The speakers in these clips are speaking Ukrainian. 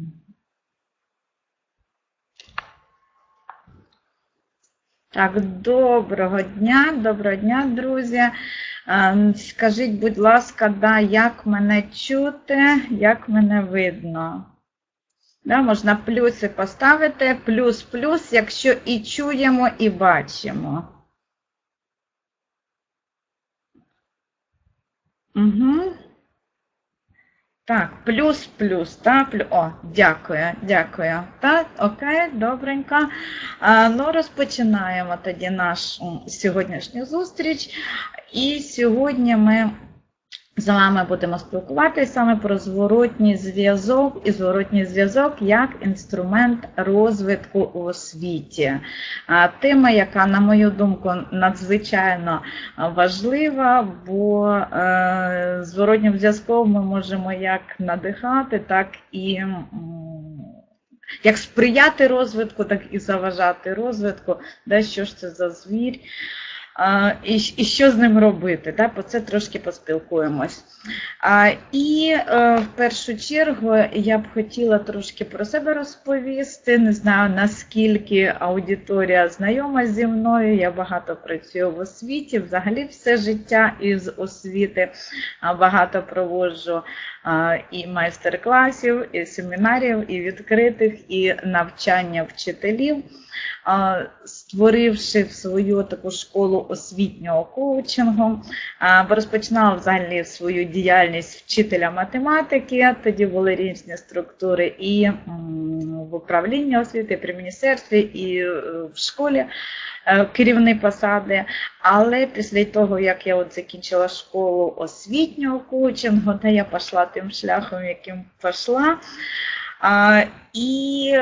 Так, доброго дня, друзі. Скажіть, будь ласка, да, як мене чути, як мене видно? Да, можна плюси поставити, плюс, якщо і чуємо, і бачимо. Угу. Так, плюс, так, о, дякую. Так, окей, добренько. Ну, розпочинаємо тоді нашу сьогоднішню зустріч. І сьогодні ми з вами будемо спілкуватися саме про зворотній зв'язок і зворотній зв'язок як інструмент розвитку у освіті. Тема, яка, на мою думку, надзвичайно важлива, бо зворотнім зв'язком ми можемо як надихати, так і як сприяти розвитку, так і заважати розвитку. Що ж це за звір? І що з ним робити, про це трошки поспілкуємось. І в першу чергу я б хотіла трошки про себе розповісти. Не знаю, наскільки аудиторія знайома зі мною, я багато працюю в освіті, взагалі все життя із освіти, багато проводжу і майстер-класів, і семінарів, і відкритих, і навчання вчителів, створивши свою таку школу освітнього коучингу. Розпочинала взагалі свою діяльність вчителя математики, тоді були різні структури і в управлінні освіти, при міністерстві, і в школі керівні посади. Але після того, як я закінчила школу освітнього коучингу, я пішла тим шляхом, яким пішла. І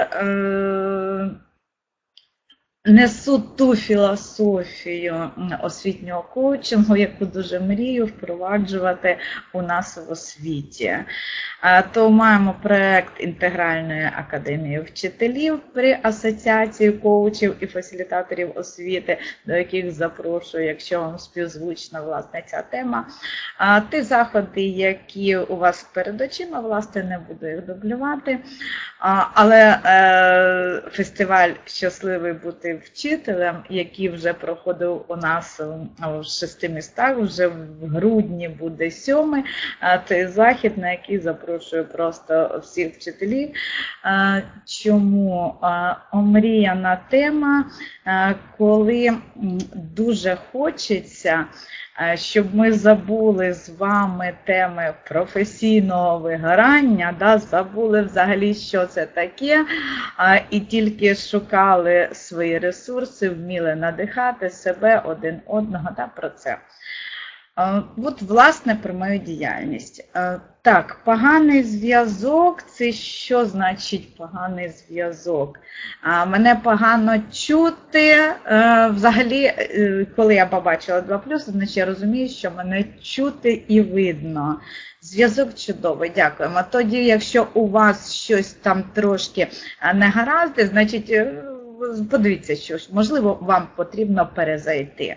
несу ту філософію освітнього коучингу, яку дуже мрію впроваджувати у нас в освіті. То маємо проєкт Інтегральної академії вчителів при Асоціації коучів і фасилітаторів освіти, до яких запрошую, якщо вам співзвучна, власне, ця тема. Ті заходи, які у вас перед очима, власне, не буду їх дублювати, але фестиваль «Щасливий бути вчителем», який вже проходив у нас в 6 містах, вже в грудні буде 7-й, це захід, на який запрошую просто всіх вчителів. Чому? Омріяна тема, коли дуже хочеться, щоб ми забули з вами теми професійного вигорання, забули взагалі, що це таке, і тільки шукали свої ресурси, вміли надихати себе, один одного про це. От, власне, про мою діяльність. Так, поганий зв'язок – це що значить поганий зв'язок? Мене погано чути. Взагалі, коли я побачила 2+, значить я розумію, що мене чути і видно. Зв'язок чудовий, дякуємо. Тоді, якщо у вас щось там трошки не гаразд, значить, подивіться, що ж, можливо, вам потрібно перезайти.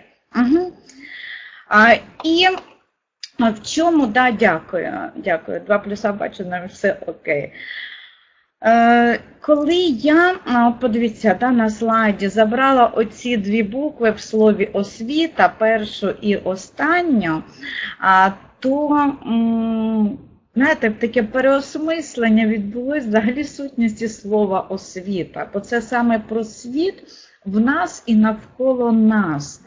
І в чому, дякую, 2+, бачу, нам все окей. Коли я, подивіться, на слайді, забрала оці 2 букви в слові освіта, першу і останню, то, знаєте, таке переосмислення відбулось взагалі сутності слова освіта, бо це саме про світ в нас і навколо нас.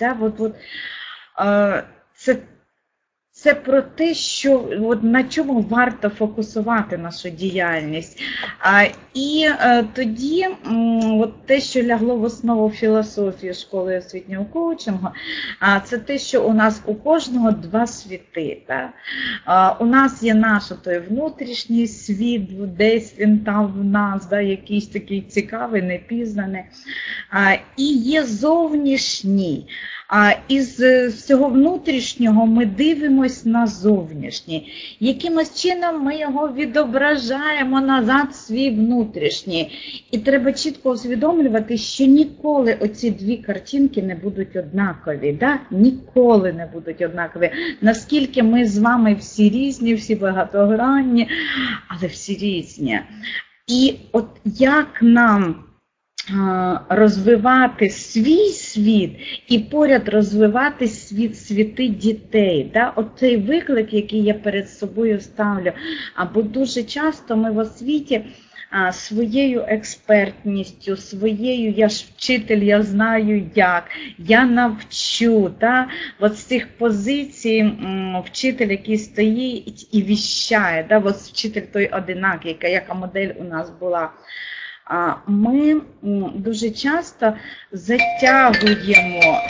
Це про те, що, на чому варто фокусувати нашу діяльність. І тоді те, що лягло в основу філософії школи освітнього коучингу, це те, що у нас у кожного 2 світи. У нас є наш той внутрішній світ, десь він там в нас, якийсь такий цікавий, непізнаний. І є зовнішній. Із всього внутрішнього ми дивимось на зовнішнє. Якимось чином ми його відображаємо назад в свій внутрішній. І треба чітко усвідомлювати, що ніколи оці 2 картинки не будуть однакові. Ніколи не будуть однакові. Наскільки ми з вами всі різні, всі багатогранні, але всі різні. І от як нам розвивати свій світ і поряд розвивати світи дітей. Да? От цей виклик, який я перед собою ставлю, або дуже часто ми в освіті своєю експертністю, своєю, я ж вчитель, я знаю як, я навчу, да? От з цих позицій вчитель, який стоїть і віщає, да? От вчитель той одинак, яка модель у нас була. Ми дуже часто затягуємо,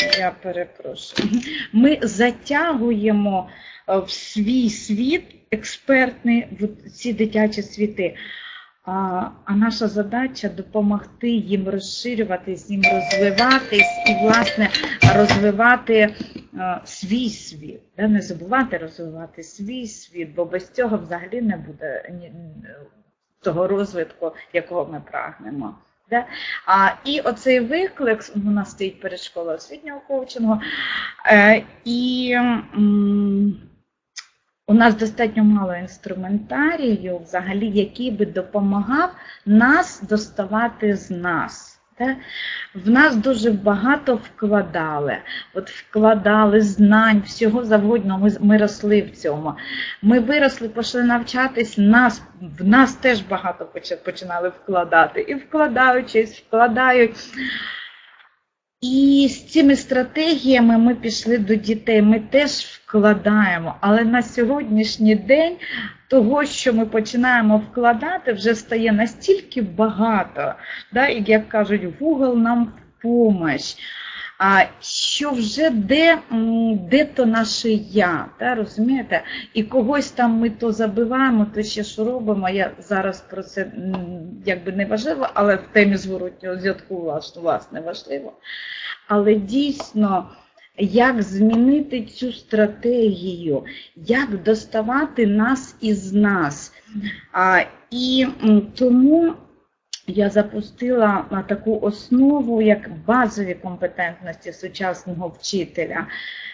ми затягуємо в свій світ експертний, в ці дитячі світи. А наша задача допомогти їм розширюватись, їм розвиватись і, власне, розвивати свій світ. Не забувати розвивати свій світ, бо без цього взагалі не буде того розвитку, якого ми прагнемо. І оцей виклик у нас стоїть перед школою освітнього коучингу, і у нас достатньо мало інструментарію, взагалі, який би допомагав нас доставати з нас. В нас дуже багато вкладали. От вкладали знань, всього завгодно, ми росли в цьому. Ми виросли, пішли навчатись, в нас теж багато починали вкладати. І вкладаючись, вкладають. І з цими стратегіями ми пішли до дітей, ми теж вкладаємо. Але на сьогоднішній день того, що ми починаємо вкладати, вже стає настільки багато, да, і, як кажуть, Google нам в помощь, що вже де то наше я, да, розумієте? І когось там ми то забиваємо, то ще що робимо, я зараз про це якби не важливо, але в темі зворотнього зв'язку власне важливо. Але дійсно, як змінити цю стратегію, як доставати нас із нас. І тому я запустила таку основу, як базові компетентності сучасного вчителя.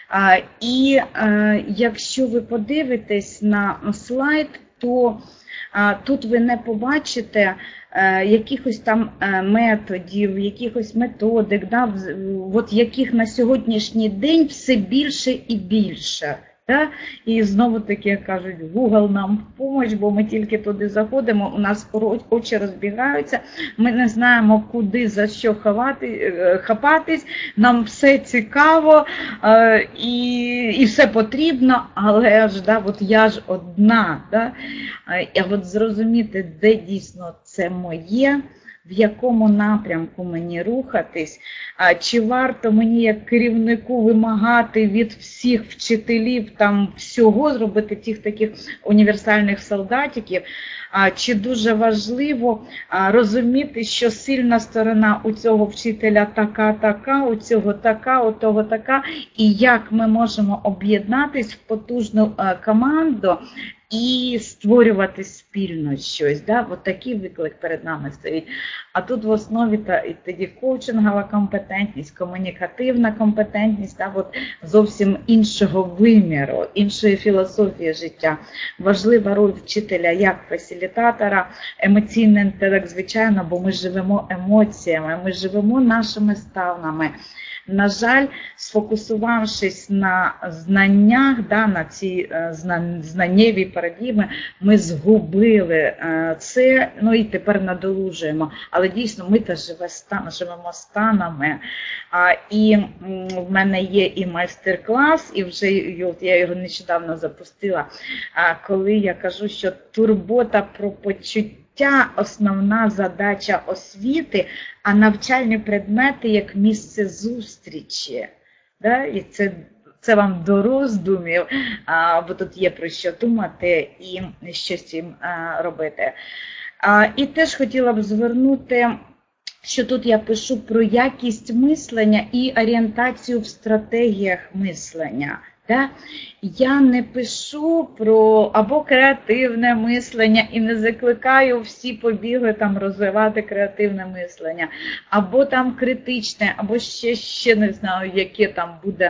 І якщо ви подивитесь на слайд, то тут ви не побачите якихось там методів, якихось методик, да, от яких на сьогоднішній день все більше і більше. Да? І знову-таки кажуть, Google нам в допомогу, бо ми тільки туди заходимо, у нас очі розбігаються, ми не знаємо, куди, за що хапатись, нам все цікаво і все потрібно, але ж, да, от я ж одна. Да? І от зрозуміти, де дійсно це моє, в якому напрямку мені рухатись, чи варто мені як керівнику вимагати від всіх вчителів там всього, зробити тих таких універсальних солдатиків, чи дуже важливо розуміти, що сильна сторона у цього вчителя така, у цього така, у того така, і як ми можемо об'єднатись в потужну команду і створювати спільно щось. Да? От такий виклик перед нами стоїть. А тут в основі тоді коучингова компетентність, комунікативна компетентність, да? От зовсім іншого виміру, іншої філософії життя. Важлива роль вчителя як фасилітатора, емоційний інтелект, звичайно, бо ми живемо емоціями, ми живемо нашими станами. На жаль, сфокусувавшись на знаннях, да, на цій знаннєвій парадігмі, ми згубили це, ну і тепер надолужуємо. Але дійсно ми теж живемо станами. І в мене є і майстер-клас, і вже я його нещодавно запустила, коли я кажу, що турбота про почуття – основна задача освіти, а навчальні предмети як місце зустрічі. Да? І це вам до роздумів, бо тут є про що думати і що з цим робити. І теж хотіла б звернути, що тут я пишу про якість мислення і орієнтацію в стратегіях мислення. Да? Я не пишу про або креативне мислення і не закликаю всі побігли там розвивати креативне мислення, або там критичне, або ще не знаю, яке там буде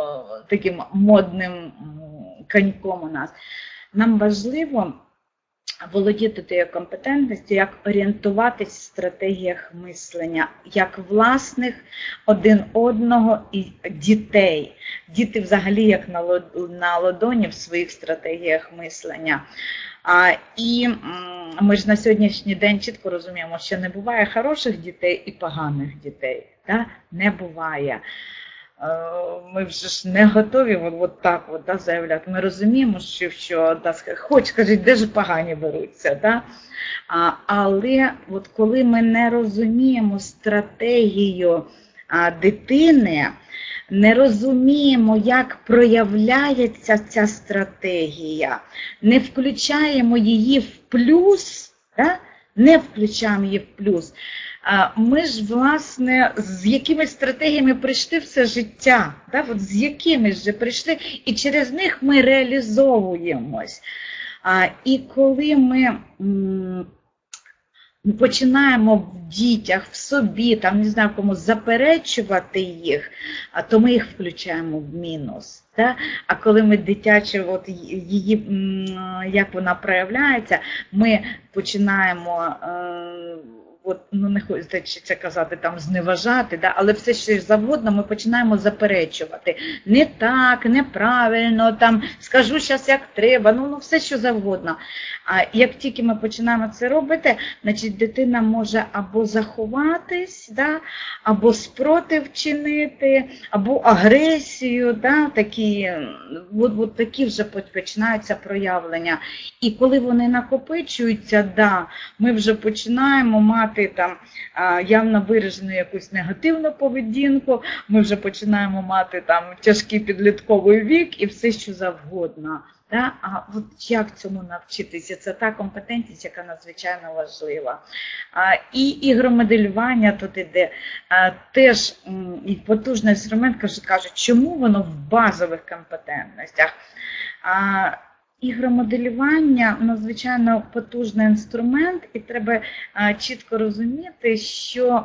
таким модним коньком у нас. Нам важливо володіти тією компетентністю, як орієнтуватись в стратегіях мислення, як власних, один одного і дітей. Діти взагалі як на ладоні в своїх стратегіях мислення. І ми ж на сьогоднішній день чітко розуміємо, що не буває хороших дітей і поганих дітей. Да? Не буває. Ми вже ж не готові от так от, заявляти. Ми розуміємо, що хоч кажуть, де ж погані беруться. Да? Але от коли ми не розуміємо стратегію дитини, не розуміємо, як проявляється ця стратегія, не включаємо її в плюс, да? Не включаємо її в плюс, ми ж, власне, з якимись стратегіями прийшли все життя, да? От з якимись же прийшли, і через них ми реалізовуємось. І коли ми починаємо в дітях, в собі, там, не знаю, кому заперечувати їх, то ми їх включаємо в мінус. Да? А коли ми дитячі, от її, як вона проявляється, ми починаємо, от, ну не хочеться казати, там, зневажати, да? Але все, що завгодно, ми починаємо заперечувати. Не так, неправильно, там, скажу зараз, як треба, ну все, що завгодно. А як тільки ми починаємо це робити, значить дитина може або заховатись, да? Або спротив чинити, або агресію, да? От такі вже починаються проявлення. І коли вони накопичуються, да, ми вже починаємо мати там явно виражену якусь негативну поведінку, ми вже починаємо мати там тяжкий підлітковий вік і все, що завгодно. Да? А от як цьому навчитися? Це та компетентність, яка надзвичайно важлива. І ігромоделювання тут іде теж і потужний інструмент, кажуть, чому воно в базових компетентностях? Ігромоделювання надзвичайно потужний інструмент, і треба чітко розуміти, що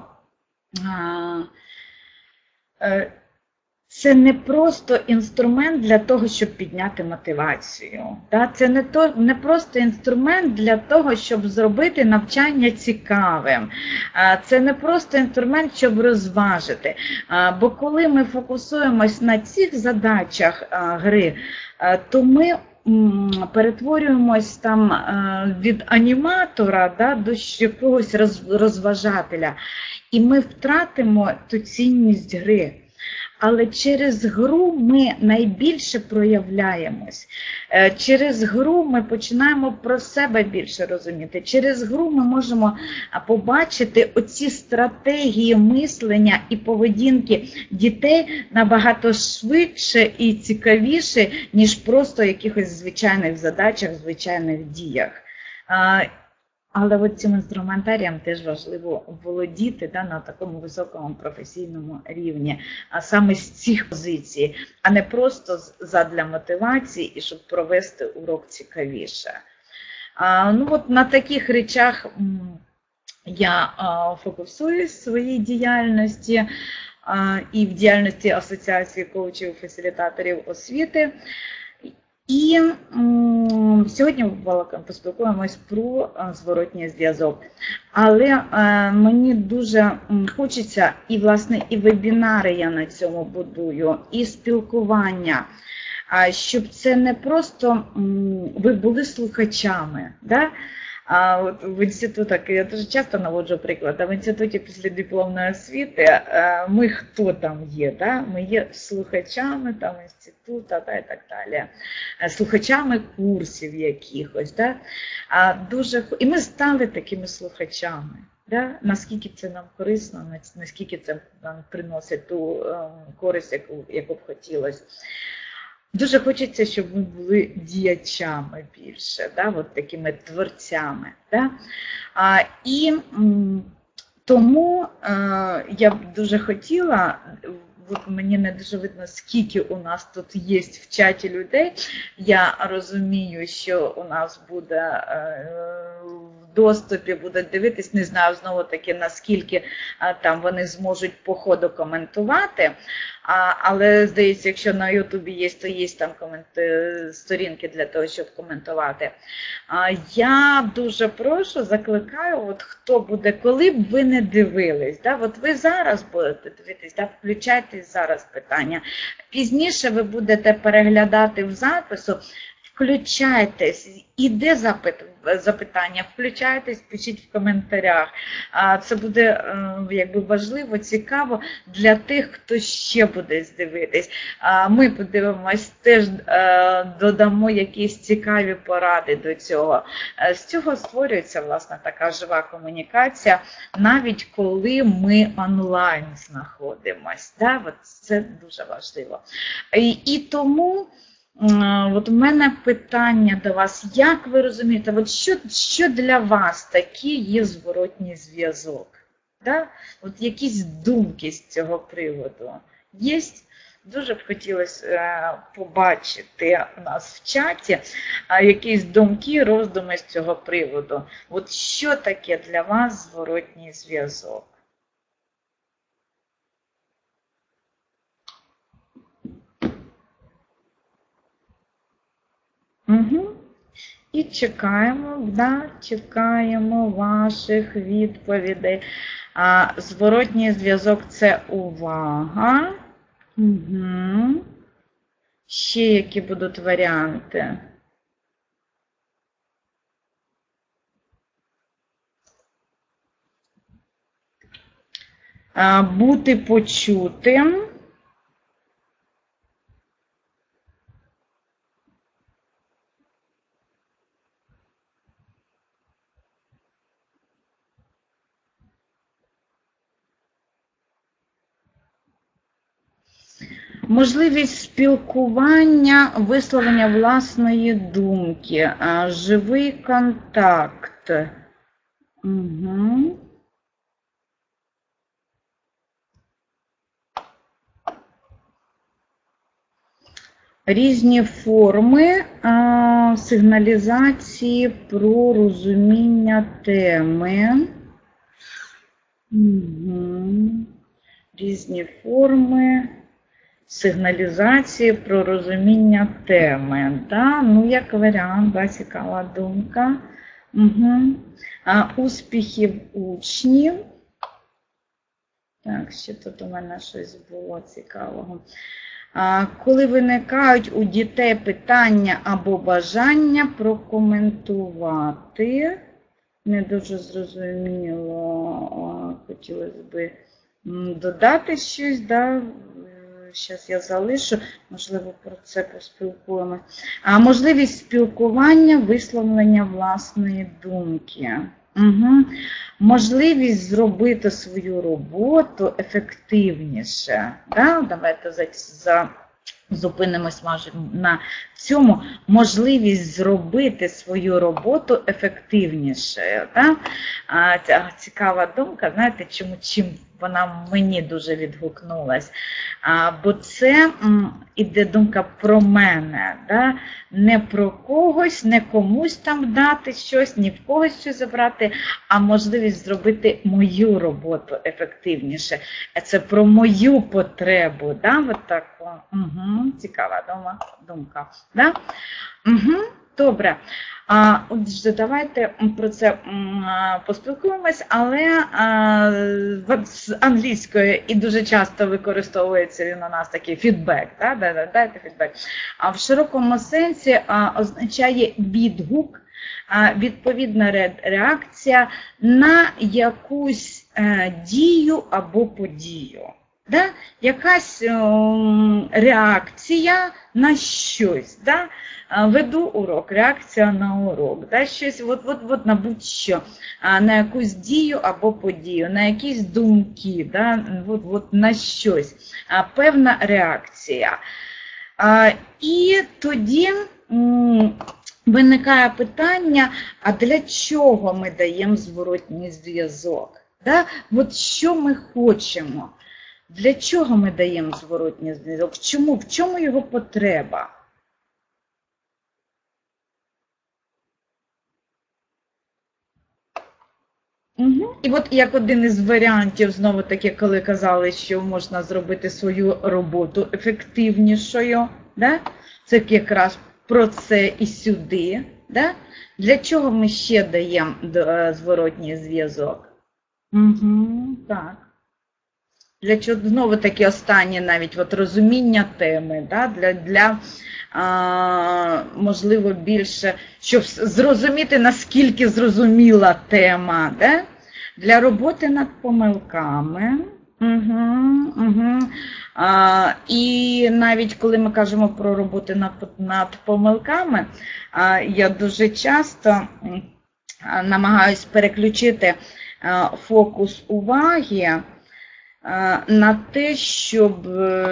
це не просто інструмент для того, щоб підняти мотивацію. Це не просто інструмент для того, щоб зробити навчання цікавим. Це не просто інструмент, щоб розважити. Бо коли ми фокусуємось на цих задачах гри, то ми перетворюємось там від аніматора, да, до якогось розважателя. І ми втратимо ту цінність гри. Але через гру ми найбільше проявляємось. Через гру ми починаємо про себе більше розуміти. Через гру ми можемо побачити оці стратегії мислення і поведінки дітей набагато швидше і цікавіше, ніж просто в якихось звичайних задачах, звичайних діях. Але от цим інструментарієм теж важливо володіти, да, на такому високому професійному рівні, а саме з цих позицій, а не просто задля мотивації і щоб провести урок цікавіше. Ну от на таких речах я фокусуюсь в своїй діяльності і в діяльності Асоціації коучів-фасилітаторів освіти. І сьогодні поспілкуємось про зворотній зв'язок. Але мені дуже хочеться, і власне і вебінари я на цьому будую, і спілкування, щоб це не просто ви були слухачами, да? От в інститутах, я дуже часто наводжу приклад, а в інституті післядипломної освіти ми хто там є? Да? Ми є слухачами там інституту, да, і так далі, слухачами курсів якихось. Да? І ми стали такими слухачами. Да? Наскільки це нам корисно, наскільки це нам приносить ту користь, яку б хотілося. Дуже хочеться, щоб ми були діячами більше, да, от такими творцями. Да? І тому я б дуже хотіла, от мені не дуже видно, скільки у нас тут є в чаті людей. Я розумію, що у нас буде доступі будуть дивитись, не знаю знову-таки, наскільки там вони зможуть по ходу коментувати. Але, здається, якщо на Ютубі є, то є там сторінки для того, щоб коментувати. Я дуже прошу, закликаю, от хто буде, коли б ви не дивились, да, от ви зараз будете дивитись, да, включайтесь зараз питання. Пізніше ви будете переглядати в запису, включайтесь, іде запитання, включайтесь, пишіть в коментарях. Це буде якби важливо, цікаво для тих, хто ще буде дивитись. Ми подивимось, теж додамо якісь цікаві поради до цього. З цього створюється, власне, така жива комунікація, навіть коли ми онлайн знаходимось. Да? От це дуже важливо. І тому от у мене питання до вас, як ви розумієте, от що для вас такий є зворотній зв'язок? Да? От якісь думки з цього приводу є? Дуже б хотілося побачити у нас в чаті якісь думки, роздуми з цього приводу. От що таке для вас зворотній зв'язок? Угу. І чекаємо, да, чекаємо ваших відповідей. Зворотній зв'язок – це увага. Угу. Ще які будуть варіанти? Бути почутим. Можливість спілкування, висловлення власної думки, живий контакт. Угу. Різні форми сигналізації про розуміння теми. Угу. Різні форми сигналізації про розуміння теми. Да? Ну, як варіант, да, цікава думка. Угу. Успіхів учнів. Так, ще тут у мене щось було цікавого. Коли виникають у дітей питання або бажання прокоментувати. Не дуже зрозуміло, хотілося б додати щось, да? Зараз я залишу, можливо, про це поспілкуємося. Можливість спілкування, висловлення власної думки. Угу. Можливість зробити свою роботу ефективніше. Да? Давайте зупинимось на цьому. Можливість зробити свою роботу ефективніше. Да? Цікава думка, знаєте, чим вона мені дуже відгукнулась. Бо це іде думка про мене, да? Не про когось, не комусь там дати щось, ні в когось щось забрати, а можливість зробити мою роботу ефективніше. Це про мою потребу. Да? От так. Угу. Цікава думка. Да? Угу. Добре. Отже, давайте про це поспілкуємось, але з англійської і дуже часто використовується він у нас такий фідбек. Да? Дайте фідбек. А в широкому сенсі означає відгук, відповідна реакція на якусь дію або подію. Да? Якась реакція на щось. Да? Веду урок, реакція на урок. Да? Щось, от на будь-що, на якусь дію або подію, на якісь думки, да? От на щось. Певна реакція. І тоді виникає питання, а для чого ми даємо зворотній зв'язок? Да? От що ми хочемо? Для чого ми даємо зворотній зв'язок? В чому його потреба? І от як один із варіантів, знову таки, коли казали, що можна зробити свою роботу ефективнішою, да? Це якраз про це і сюди. Да? Для чого ми ще даємо зворотній зв'язок? Так. Для чого, знову таки, останнє навіть от розуміння теми, да? Можливо, більше, щоб зрозуміти, наскільки зрозуміла тема, да? Для роботи над помилками. І навіть коли ми кажемо про роботу над помилками, я дуже часто намагаюсь переключити фокус уваги на те, щоб,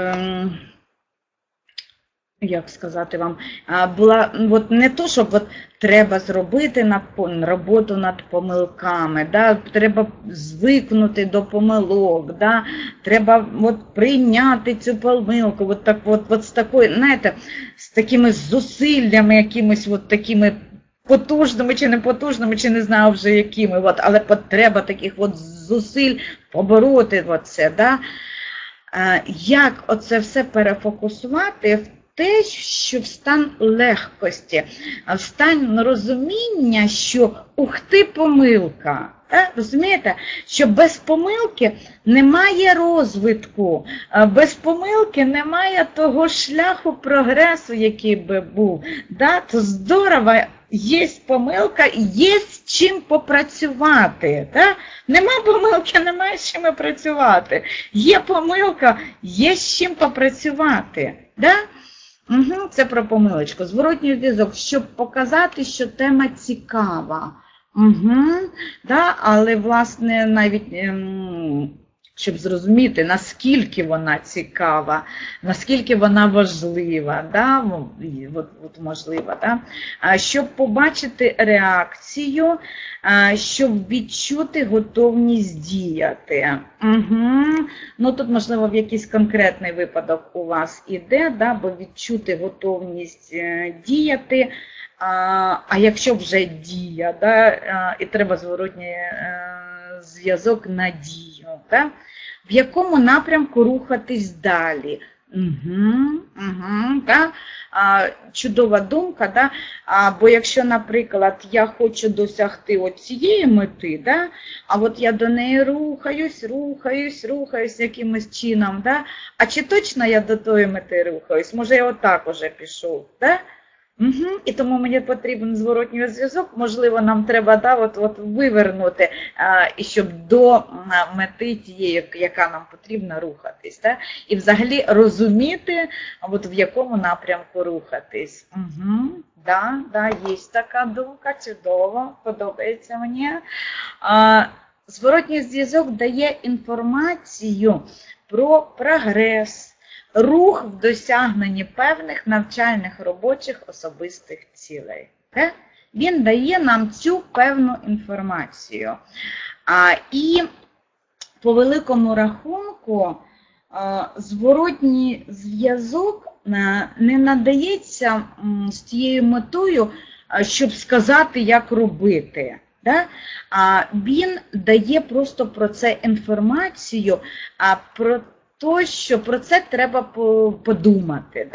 як сказати вам, була от не то, щоб от треба зробити роботу над помилками, да? Треба звикнути до помилок, да? Треба от прийняти цю помилку, от так, от з такою, знаєте, з такими зусиллями, якимись от такими потужними чи не потужними, чи не знаю вже якими, от, але треба таких от зусиль побороти оце, да? Як оце все перефокусувати в те, що в стан легкості, в стан розуміння, що ух ти, помилка. Розумієте, що без помилки немає розвитку, без помилки немає того шляху прогресу, який би був. То здорово, є помилка, є з чим попрацювати. Нема помилки, немає з чим працювати. Є помилка, є з чим попрацювати. Це про помилочку. Зворотній зв'язок, щоб показати, що тема цікава. Але, власне, навіть, щоб зрозуміти, наскільки вона цікава, наскільки вона важлива, можлива, щоб побачити реакцію, щоб відчути готовність діяти. Тут, можливо, в якийсь конкретний випадок у вас іде, бо відчути готовність діяти. А якщо вже дія, і треба зворотній зв'язок на дію, в якому напрямку рухатись далі? Чудова думка, бо якщо, наприклад, я хочу досягти цієї мети, а от я до неї рухаюсь якимось чином, а чи точно я до тої мети рухаюсь? Може, я отак уже пішов, І тому мені потрібен зворотній зв'язок, можливо, нам треба вивернути, і щоб до мети тієї, яка нам потрібна, рухатись. І взагалі розуміти, в якому напрямку рухатись. Є така думка, чудово, подобається мені. Зворотній зв'язок дає інформацію про прогрес, рух в досягненні певних навчальних, робочих, особистих цілей. Він дає нам цю певну інформацію. І по великому рахунку зворотній зв'язок не надається з тією метою, щоб сказати, як робити. Він дає просто про це інформацію, про то, що про це треба подумати,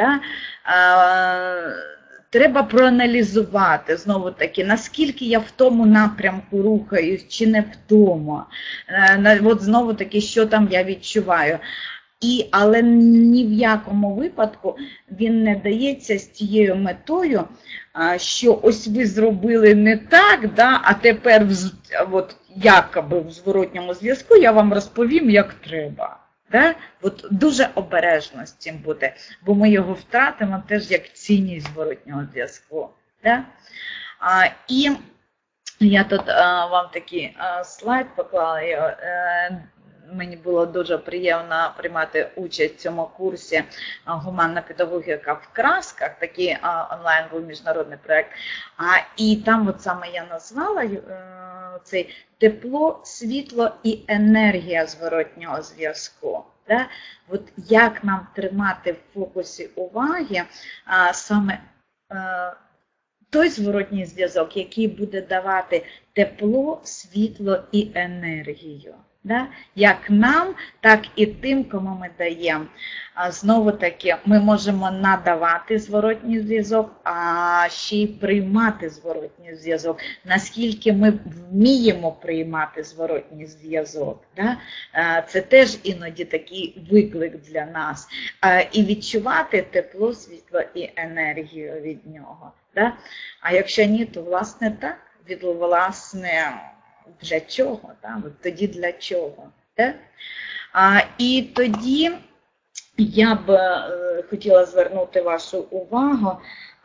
треба проаналізувати, знову таки, наскільки я в тому напрямку рухаюсь, чи не в тому, знову таки, що там я відчуваю. Але ні в якому випадку він не дається з тією метою, що ось ви зробили не так, а тепер якоби в зворотньому зв'язку я вам розповім, як треба. Дуже обережно з цим буде, бо ми його втратимо теж як цінність зворотнього зв'язку. І я тут вам такий слайд поклала. Мені було дуже приємно приймати участь в цьому курсі «Гуманна педагогіка в красках», такий онлайн був міжнародний проєкт. І там саме я назвала цей тепло, світло і енергія зворотнього зв'язку. Як нам тримати в фокусі уваги саме той зворотній зв'язок, який буде давати тепло, світло і енергію. Да? Як нам, так і тим, кому ми даємо. Знову таки, ми можемо надавати зворотній зв'язок, а ще й приймати зворотній зв'язок. Наскільки ми вміємо приймати зворотній зв'язок. Да? Це теж іноді такий виклик для нас. І відчувати тепло, світло і енергію від нього. Да? А якщо ні, то власне так, власне, для чого? Да? От тоді для чого? Да? І тоді я б хотіла звернути вашу увагу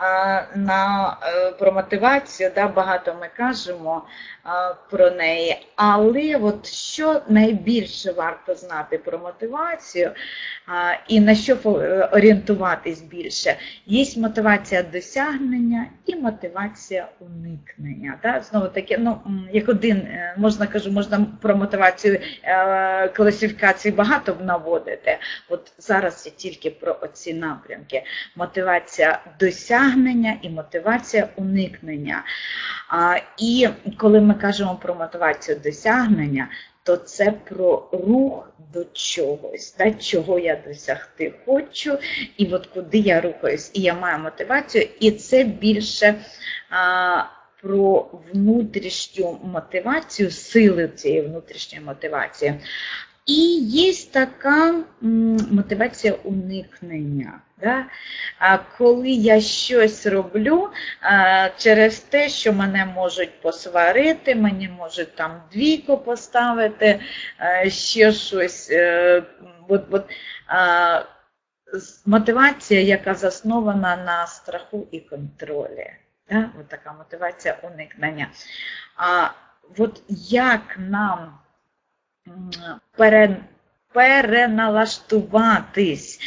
про мотивацію. Да? Багато ми кажемо про неї, але от що найбільше варто знати про мотивацію і на що орієнтуватись більше? Є мотивація досягнення і мотивація уникнення. Да? Знову таки, ну, як один, можна про мотивацію класифікації багато наводити. От зараз я тільки про оці напрямки. Мотивація досягнення і мотивація уникнення. І коли ми кажемо про мотивацію досягнення, то це про рух до чогось, да, чого я досягти хочу, і от куди я рухаюсь, і я маю мотивацію, і це більше про внутрішню мотивацію, сили цієї внутрішньої мотивації. І є така мотивація уникнення. Да? Коли я щось роблю через те, що мене можуть посварити, мені можуть там двійку поставити, ще щось. Мотивація, яка заснована на страху і контролі. Да? От така мотивація уникнення. От як нам переналаштуватись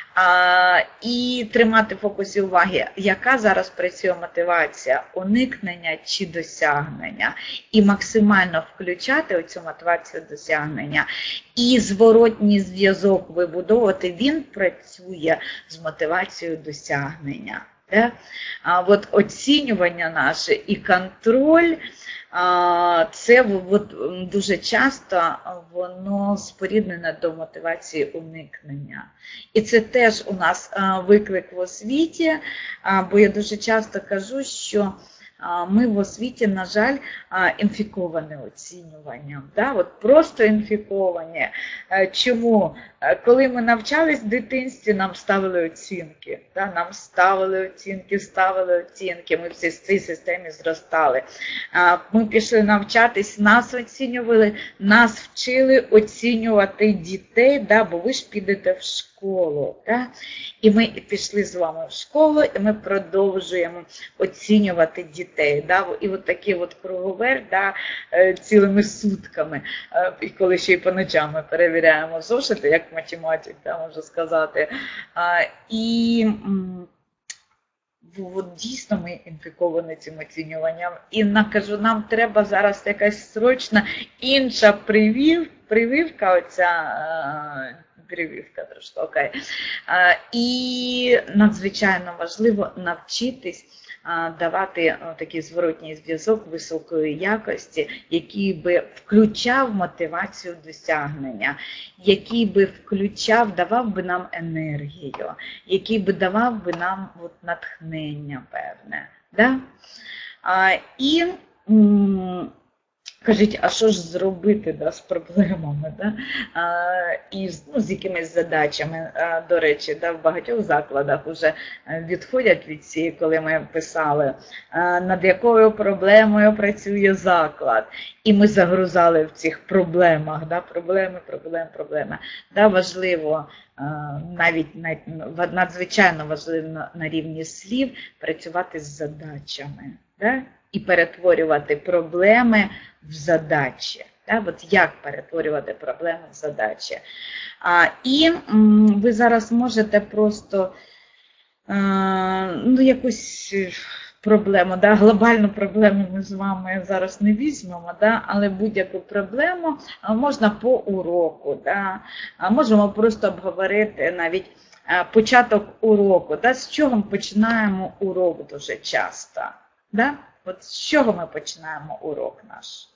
і тримати в фокусі уваги, яка зараз працює мотивація, уникнення чи досягнення, і максимально включати оцю мотивацію досягнення, і зворотній зв'язок вибудовувати, він працює з мотивацією досягнення. От оцінювання наше і контроль, це дуже часто воно споріднене до мотивації уникнення. І це теж у нас виклик в освіті, бо я дуже часто кажу, що ми в освіті, на жаль, інфіковані оцінюванням. Да? От просто інфіковані. Чому? Коли ми навчались в дитинстві, нам ставили оцінки. Да? Нам ставили оцінки, ми в цій системі зростали. Ми пішли навчатись, нас оцінювали, нас вчили оцінювати дітей, да? Бо ви ж підете в школу. Да? І ми пішли з вами в школу, і ми продовжуємо оцінювати дітей. Да? І от такий от круговер, да? Цілими сутками. І коли ще й по ночам ми перевіряємо зошити, як математик, да, можу сказати. І от дійсно ми інфіковані цим оцінюванням. І кажу, нам треба зараз якась срочна інша прививка, оця прививка трошки, окей. І надзвичайно важливо навчитись давати такий зворотній зв'язок високої якості, який би включав мотивацію досягнення, який би давав би нам енергію, який би давав би нам натхнення певне. Да? І кажіть, а що ж зробити, да, з проблемами, да? І з якимись задачами, до речі, да, в багатьох закладах вже відходять від цієї, коли ми писали, над якою проблемою працює заклад. І ми загрузали в цих проблемах, да, проблеми. Да, важливо, навіть надзвичайно важливо на рівні слів працювати з задачами, да? І перетворювати проблеми в задачі. Да? От як перетворювати проблеми в задачі. І ви зараз можете просто якусь проблему, да? Глобальну проблему ми з вами зараз не візьмемо, да? Але будь-яку проблему можна по уроку. Да? Можемо просто обговорити навіть початок уроку. Да? З чого ми починаємо урок дуже часто? Да? От з чого ми починаємо урок наш?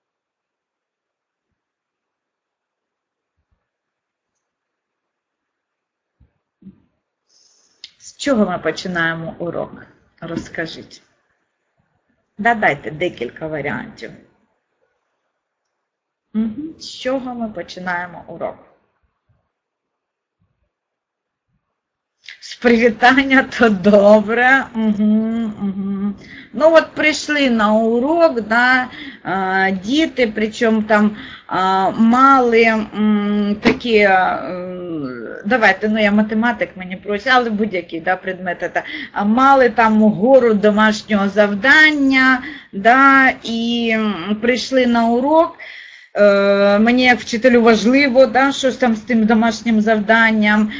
З чого ми починаємо урок? Розкажіть. Да, дайте декілька варіантів. З чого ми починаємо урок? З привітання, то добре. Ну от прийшли на урок, да, діти, причому там мали такі, давайте, ну я математик, мені просять, але будь-який да, предмет, мали там гору домашнього завдання, да, і прийшли на урок. Мені як вчителю важливо, да, щось там з тим домашнім завданням,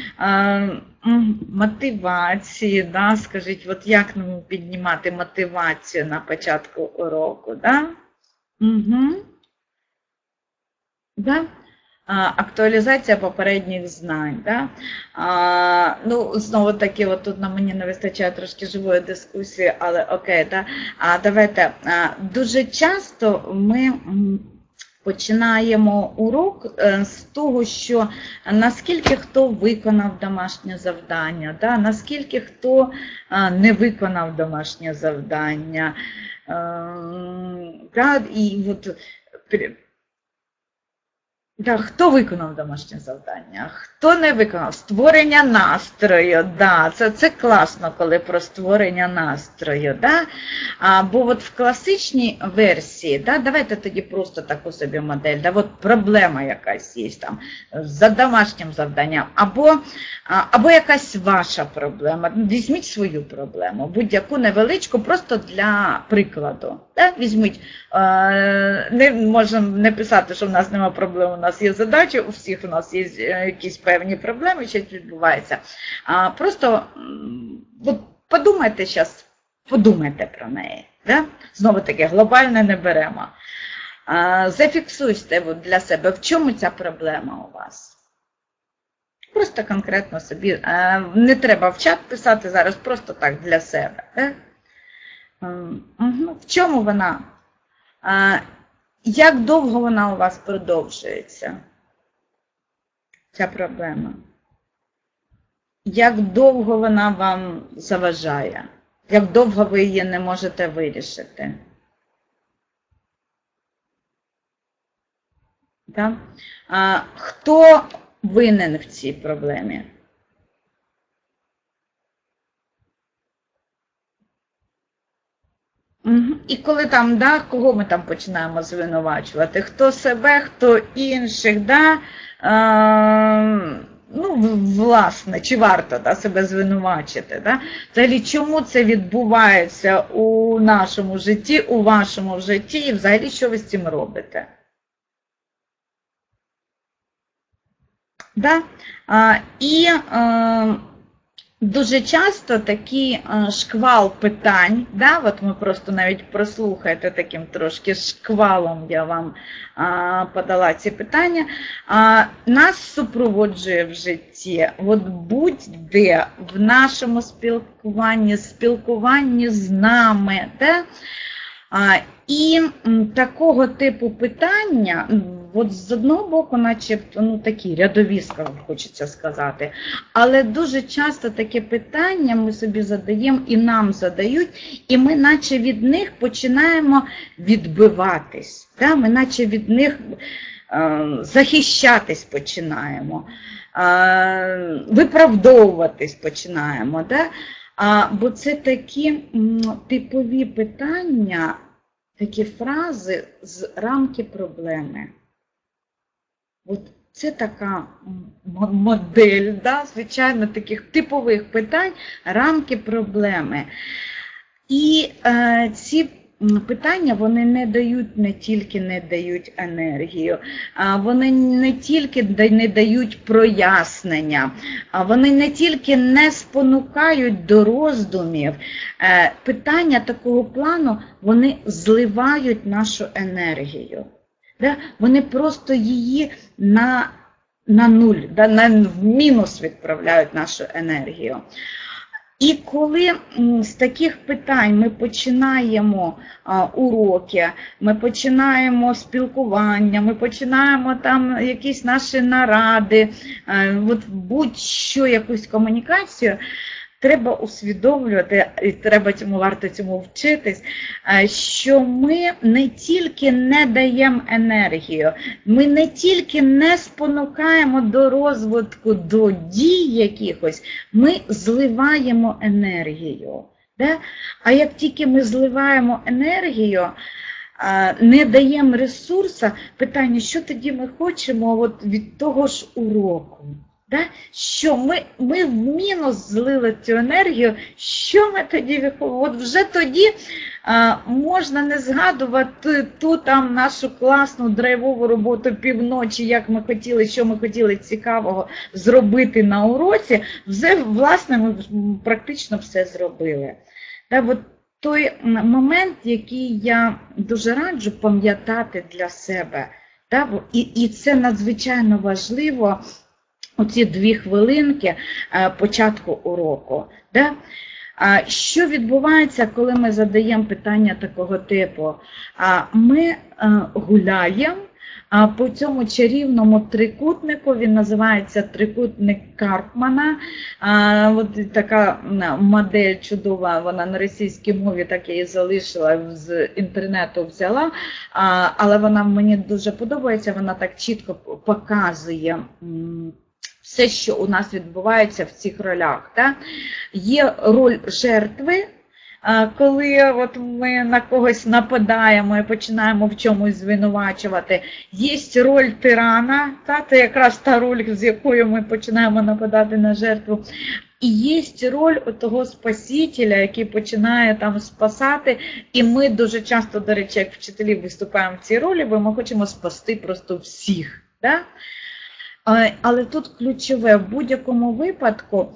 мотивації, да, скажіть, от як нам піднімати мотивацію на початку уроку, да? Да? Актуалізація попередніх знань, да? Ну, знову таки, от тут на мені не вистачає трошки живої дискусії, але окей, да? Давайте, дуже часто ми починаємо урок з того, що наскільки хто виконав домашнє завдання, да? Наскільки хто не виконав домашнє завдання. Да? І от, да, хто виконав домашнє завдання, хто не виконав? Створення настрою, да, це класно, коли про створення настрою. Да? Бо от в класичній версії, да, давайте тоді просто таку собі модель, да, от проблема якась є там, за домашнім завданням, або якась ваша проблема, візьміть свою проблему, будь-яку невеличку, просто для прикладу. Да? Візьміть, не можемо не писати, що в нас немає проблем, у нас є задачі, у всіх у нас є якісь певні проблеми, що відбувається. Просто от подумайте зараз, подумайте про неї. Да? Знову таки, глобально не беремо. Зафіксуйте для себе, в чому ця проблема у вас. Просто конкретно собі, не треба в чат писати зараз, просто так для себе. Да? В чому вона? Як довго вона у вас продовжується, ця проблема? Як довго вона вам заважає? Як довго ви її не можете вирішити? Да? Хто винен в цій проблемі? І коли там, да, кого ми там починаємо звинувачувати? Хто себе, хто інших, да? Ну, власне, чи варто да, себе звинувачити? Да? Взагалі, чому це відбувається у нашому житті, у вашому житті, і взагалі, що ви з цим робите? Да? Дуже часто такий шквал питань, да, от ми просто навіть прослухаєте таким трошки шквалом, я вам подала ці питання, нас супроводжує в житті, от будь-де в нашому спілкуванні з нами, да? І такого типу питання, от з одного боку, начебто, ну такі рядові, хочеться сказати, але дуже часто таке питання ми собі задаємо і нам задають, і ми наче від них починаємо відбиватись, да? Ми наче від них захищатись починаємо, виправдовуватись починаємо, да? Бо це такі типові питання, такі фрази з рамки проблеми. От це така модель, да, звичайно, таких типових питань, рамки проблеми. І ці питання, вони не тільки не дають енергію, вони не тільки не дають прояснення, вони не тільки не спонукають до роздумів. Питання такого плану, вони зливають нашу енергію. Да? Вони просто її на нуль, да? В мінус відправляють нашу енергію. І коли з таких питань ми починаємо уроки, ми починаємо спілкування, ми починаємо там якісь наші наради, от будь-що, якусь комунікацію, треба усвідомлювати, і варто цьому вчитись, що ми не тільки не даємо енергію, ми не тільки не спонукаємо до розвитку, до дій якихось, ми зливаємо енергію. Да? А як тільки ми зливаємо енергію, не даємо ресурсу, питання, що тоді ми хочемо от від того ж уроку? Да? Що ми в мінус злили цю енергію, що ми тоді виховуємо? От вже тоді можна не згадувати ту там нашу класну драйвову роботу півночі, як ми хотіли, що ми хотіли цікавого зробити на уроці, вже, власне, ми практично все зробили. Да? От той момент, який я дуже раджу пам'ятати для себе, да? І це надзвичайно важливо, оці 2 хвилинки початку уроку. Да? Що відбувається, коли ми задаємо питання такого типу? Ми гуляємо по цьому чарівному трикутнику, він називається трикутник Карпмана. От така модель чудова, вона на російській мові, так я її залишила, з інтернету взяла, але вона мені дуже подобається, вона так чітко показує все, що у нас відбувається в цих ролях. Да? Є роль жертви, коли от ми на когось нападаємо і починаємо в чомусь звинувачувати. Є роль тирана, це якраз та роль, з якою ми починаємо нападати на жертву. І є роль того спасителя, який починає там спасати. І ми дуже часто, до речі, як вчителі виступаємо в цій ролі, бо ми хочемо спасти просто всіх. Да? Але тут ключове, в будь-якому випадку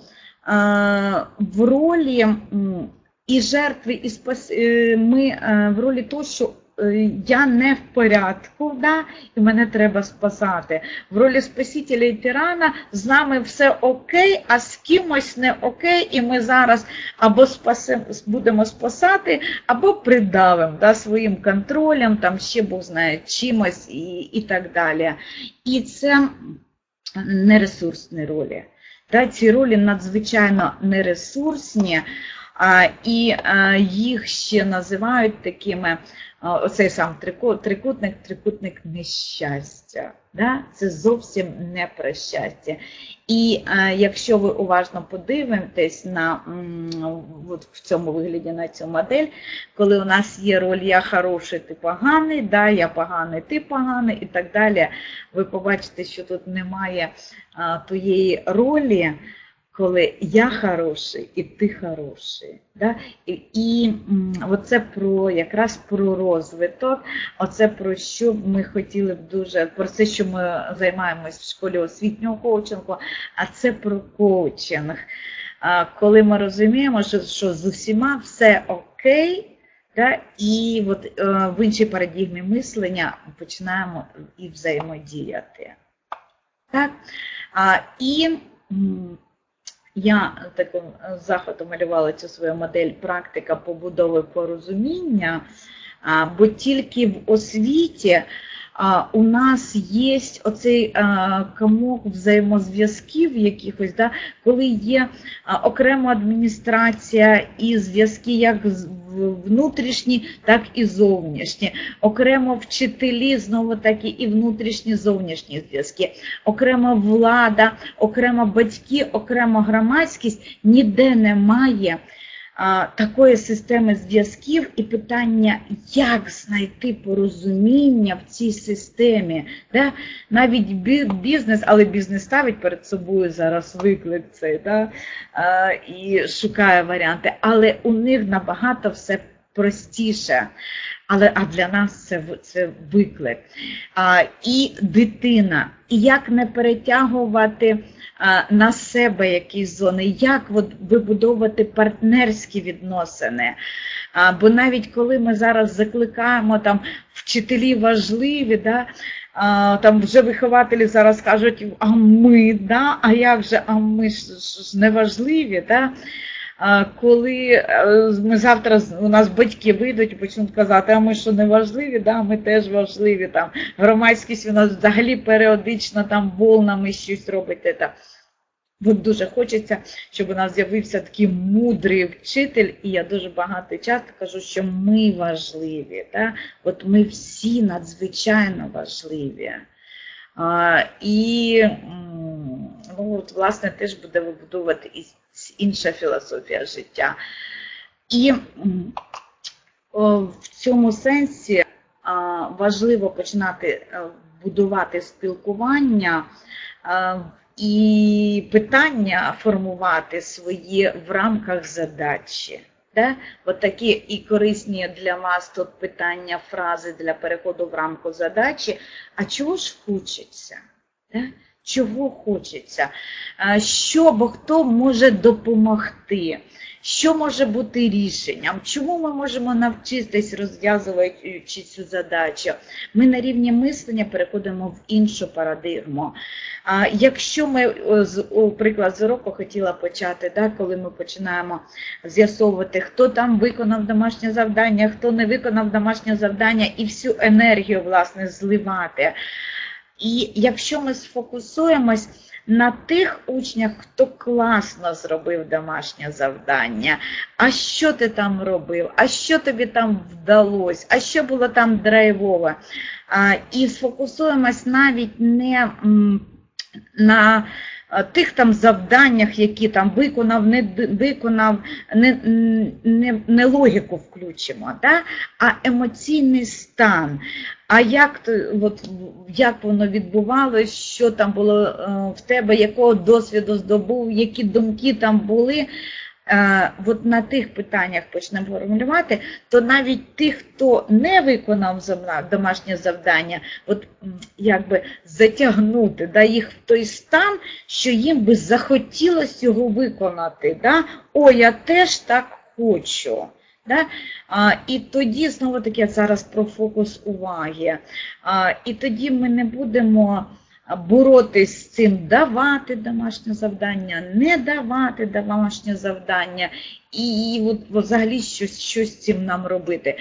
в ролі і жертви, і ми в ролі того, що я не в порядку, да, і мене треба спасати. В ролі спасителя і тирана з нами все окей, а з кимось не окей, і ми зараз або будемо спасати, або придавимо, да, своїм контролем, там ще Бог знає чимось і так далі. І це нересурсні ролі. Да, ці ролі надзвичайно нересурсні, і їх ще називають такими, оцей сам трикутник нещастя. Да? Це зовсім не про щастя. І якщо ви уважно подивитесь от в цьому вигляді на цю модель, коли у нас є роль «я хороший, ти поганий», да, «я поганий, ти поганий» і так далі, ви побачите, що тут немає тієї ролі, коли я хороший і ти хороший. Да? І оце якраз про розвиток, оце про що ми хотіли б дуже, про це, що ми займаємось в школі освітнього коучингу, а це про коучинг. Коли ми розуміємо, що з усіма все окей, да? І от в іншій парадігмі мислення починаємо і взаємодіяти. Так? Я таким заходом малювала цю свою модель «Практика побудови порозуміння», бо тільки в освіті у нас є оцей комок взаємозв'язків якихось, да, коли є окрема адміністрація і зв'язки як внутрішні, так і зовнішні. Окремо вчителі, знову таки і внутрішні, зовнішні зв'язки. Окрема влада, окремо батьки, окремо громадськість. Ніде немає такої системи зв'язків і питання, як знайти порозуміння в цій системі. Да? Навіть бізнес, але бізнес ставить перед собою зараз виклик цей, да? І шукає варіанти, але у них набагато все простіше. А для нас це виклик. І дитина. І як не перетягувати на себе якісь зони, як вибудовувати партнерські відносини. Бо навіть коли ми зараз закликаємо, там, вчителі важливі, да, там вже вихователі зараз кажуть, а ми, да, а як же, а ми ж не важливі, да? коли ми завтра, у нас батьки вийдуть і почнуть казати, а ми що не важливі, да, ми теж важливі, там, громадськість у нас взагалі періодично там волнами щось робить. От дуже хочеться, щоб у нас з'явився такий мудрий вчитель, і я дуже багато часто кажу, що ми важливі, да? От ми всі надзвичайно важливі. І, ну, от, власне, теж буде вибудовувати інша філософія життя. І в цьому сенсі важливо починати будувати спілкування і питання формувати свої в рамках задачі. Да? От такі і корисні для вас тут питання, фрази для переходу в рамку задачі. А чого ж хочеться? Да? Чого хочеться? Що, бо хто може допомогти? Що може бути рішенням? Чому ми можемо навчитись, розв'язуючи цю задачу? Ми на рівні мислення переходимо в іншу парадигму. Якщо ми, приклад з уроку хотіла почати, да, коли ми починаємо з'ясовувати, хто там виконав домашнє завдання, хто не виконав домашнє завдання, і всю енергію, власне, зливати. І якщо ми сфокусуємось на тих учнях, хто класно зробив домашнє завдання, а що ти там робив, а що тобі там вдалося, а що було там драйвове, і сфокусуємось навіть не на тих там завданнях, які там виконав, не виконав, не логіку включимо, да? А емоційний стан. А як воно відбувалося, що там було в тебе, якого досвіду здобув, які думки там були. От на тих питаннях почнемо формулювати, то навіть тих, хто не виконав домашнє завдання, от якби затягнути, да, їх в той стан, що їм би захотілося його виконати. Да? О, я теж так хочу. Да? І тоді, знову-таки, зараз про фокус уваги. І тоді ми не будемо боротись з цим, давати домашнє завдання, не давати домашнє завдання, і от взагалі щось з цим нам робити.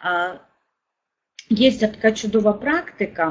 Є така чудова практика,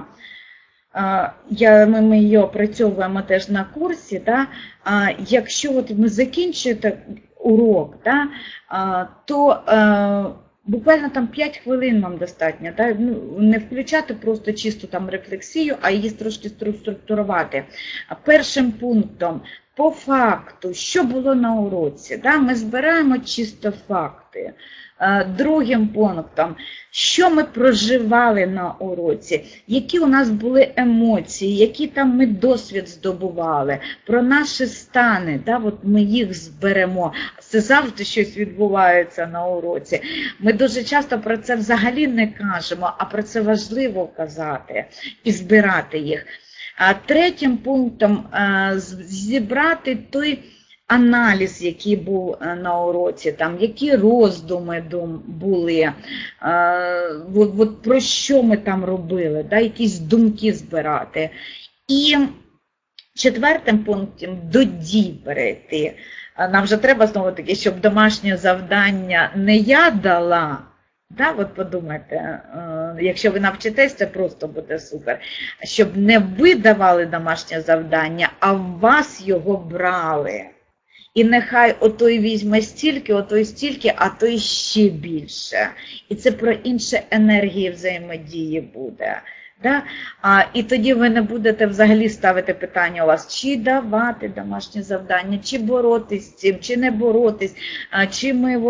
ми її опрацьовуємо теж на курсі, да? Якщо от ви закінчуєте урок, да, то буквально там 5 хвилин вам достатньо, да? Не включати просто чисто там рефлексію, а її трошки структурувати. Першим пунктом по факту, що було на уроці, да? Ми збираємо чисто факти. Другим пунктом, що ми проживали на уроці, які у нас були емоції, які там ми досвід здобували, про наші стани, да, от ми їх зберемо. Це завжди щось відбувається на уроці. Ми дуже часто про це взагалі не кажемо, а про це важливо казати і збирати їх. Третім пунктом зібрати той аналіз, який був на уроці, там, які роздуми були, от про що ми там робили, да, якісь думки збирати. І четвертим пунктом до дій перейти. Нам вже треба знову-таки, щоб домашнє завдання не я дала, да, от подумайте, якщо ви навчитесь, це просто буде супер. Щоб не ви давали домашнє завдання, а в вас його брали. І нехай отой візьме стільки, отой стільки, а той ще більше. І це про інші енергії взаємодії буде. Да? І тоді ви не будете взагалі ставити питання у вас, чи давати домашнє завдання, чи боротись з цим, чи не боротись, чи ми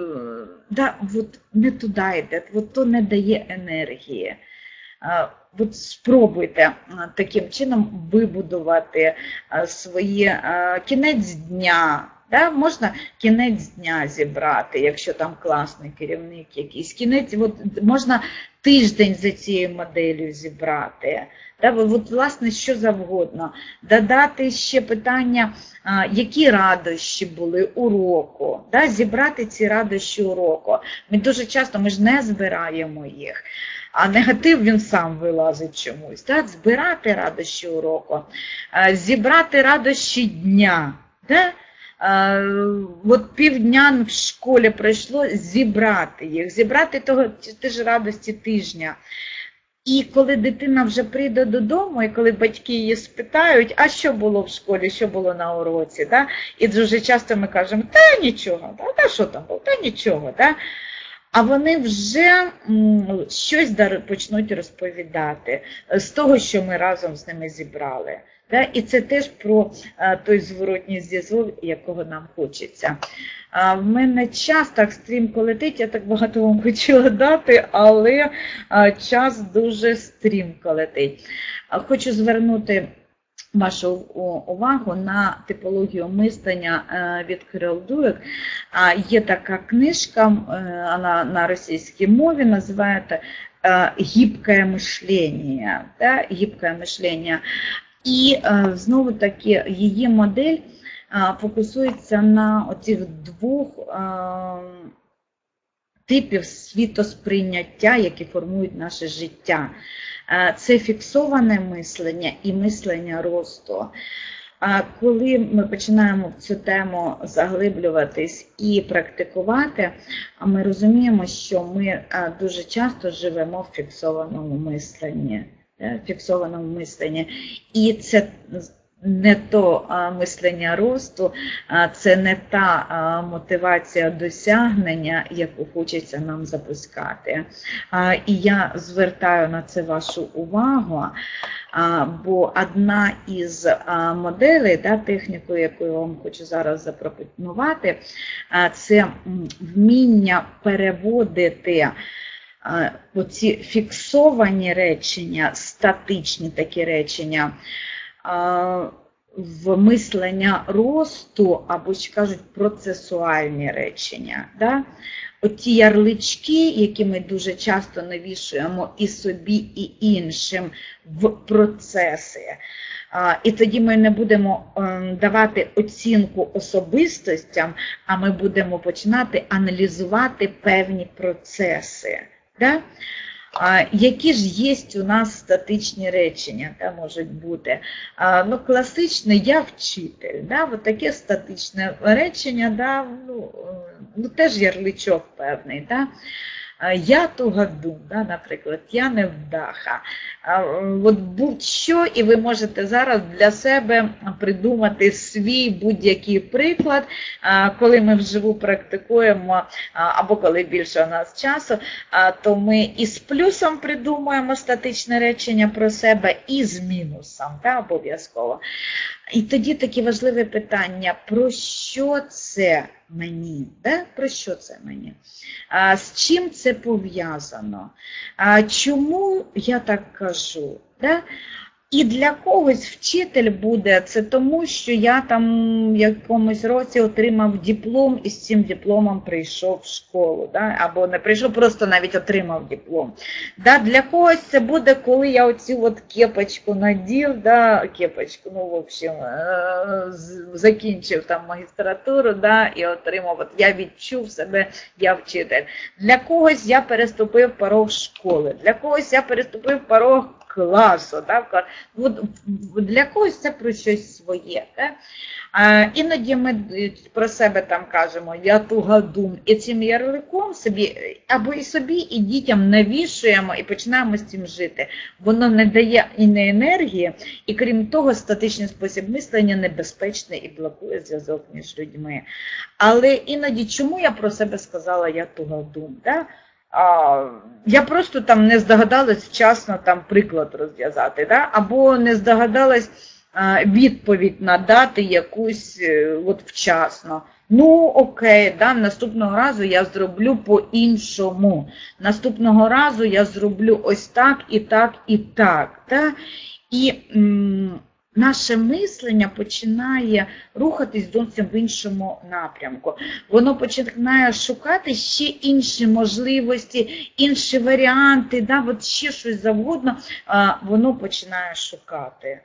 не туди йде, то не дає енергії. От спробуйте таким чином вибудувати свої кінець дня. Да? Можна кінець дня зібрати, якщо там класний керівник якийсь. Можна тиждень за цією моделлю зібрати. Да? Власне, що завгодно. Додати ще питання, які радощі були уроку. Да? Зібрати ці радощі уроку. Ми дуже часто ми ж не збираємо їх. А негатив він сам вилазить чомусь. Так? Збирати радощі уроку, зібрати радощі дня. Да? От півдня в школі пройшло зібрати їх, зібрати того ті ж радості тижня. І коли дитина вже прийде додому, і коли батьки її спитають, а що було в школі, що було на уроці, да? І дуже часто ми кажемо, та нічого, та що там було, та нічого. Да? А вони вже щось почнуть розповідати з того, що ми разом з ними зібрали. Да? І це теж про той зворотній зв'язок, якого нам хочеться. В мене час так стрімко летить, я так багато вам хотіла дати, але час дуже стрімко летить. Хочу звернути вашу увагу на типологію мислення від Carol Dweck. Є така книжка, вона на російській мові, називається «Гибкое мышление». Да? «Гибкое мышление». І знову таки її модель фокусується на оцих двох типів світосприйняття, які формують наше життя. Це фіксоване мислення і мислення росту. Коли ми починаємо в цю тему заглиблюватись і практикувати, ми розуміємо, що ми дуже часто живемо в фіксованому мисленні. І це не то мислення росту, це не та мотивація досягнення, яку хочеться нам запускати. І я звертаю на це вашу увагу, бо одна із моделей, техніку, яку я вам хочу зараз запропонувати, це вміння переводити оці фіксовані речення, статичні такі речення, в мислення росту, або ж кажуть процесуальні речення. Да? Оті ярлички, які ми дуже часто навішуємо і собі, і іншим в процеси. І тоді ми не будемо давати оцінку особистостям, а ми будемо починати аналізувати певні процеси. Да? Які ж є у нас статичні речення, можуть бути. Класичне «я вчитель», от таке статичне речення, теж ярличок певний. Я тугодум, наприклад, я невдаха. От будь-що, і ви можете зараз для себе придумати свій будь-який приклад, коли ми вживу практикуємо, або коли більше у нас часу, то ми і з плюсом придумуємо статичне речення про себе, і з мінусом, обов'язково. І тоді такі важливі питання, про що це мені? Про що це мені? З чим це пов'язано? Чому я так кажу? І для когось вчитель буде це тому, що я там в якомусь році отримав диплом і з цим дипломом прийшов в школу. Або не прийшов, просто навіть отримав диплом. Для когось це буде, коли я оцю от кепочку надів, кепочку, в общем, закінчив там магістратуру, і отримав, я відчув себе, я вчитель. Для когось я переступив порог школи, для когось я переступив порог класу. Для когось це про щось своє. Іноді ми про себе там кажемо «я тугодум», і цим ярликом собі, або і собі, і дітям навішуємо і починаємо з цим жити. Воно не дає і не енергії, і крім того, статичний спосіб мислення небезпечний і блокує зв'язок між людьми. Але іноді, чому я про себе сказала «я тугодум»? Я просто там не здогадалась вчасно там приклад розв'язати, або не здогадалась відповідь надати якусь вчасно. Окей, наступного разу я зроблю по-іншому. Наступного разу я зроблю ось так, і так, і так. І наше мислення починає рухатись зовсім в іншому напрямку. Воно починає шукати ще інші можливості, інші варіанти, ще щось завгодно, воно починає шукати.